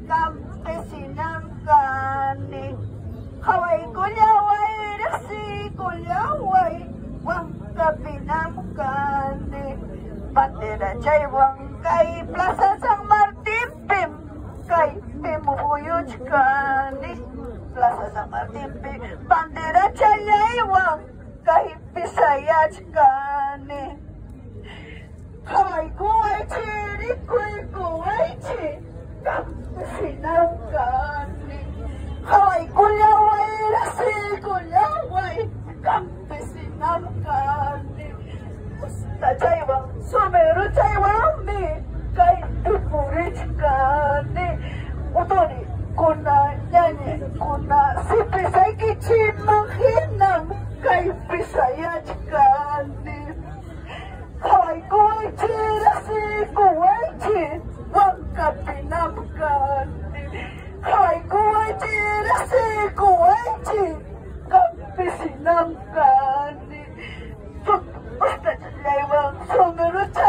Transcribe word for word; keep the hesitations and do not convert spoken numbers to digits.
Kampesinang kani Haway kulyaway Rasi kulyaway Wang kapinang kani Bandera chay wang kay Plaza San Martin Pim Kay Pimuyuch kani Plaza San Martin Pim Bandera chay wang kay Pisayach kani Haway kuway chiri kuy kuway chi Kampesinang kani Haway kulyaway Rasi kulyaway Kampesinang kani Usta chaywang Sumeru chaywang mi Kay Ipurich kani Utoni Kuna nyanye Kuna si Pisay kichimang hinang Kay Pisayach kani Haway kuway chi Rasi kuway chi Wang kapinam kani Haway kuway chi Rasi kuway chi Kampesinang kani Usta chaywang Sumeru chaywang